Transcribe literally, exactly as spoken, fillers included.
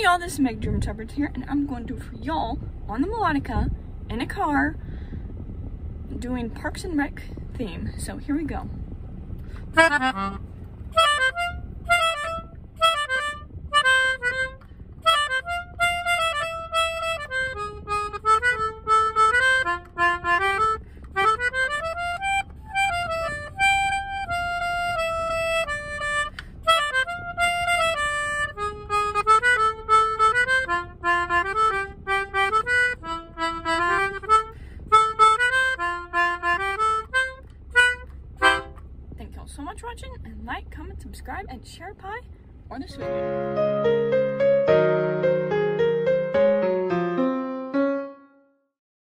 Howdy y'all, this is Meg Dream Tubbert here, and I'm going to do it for y'all on the Melodica in a car doing Parks and Rec theme. So here we go. Thank y'all so much for watching, and like, comment, subscribe, and share pie or the sweet.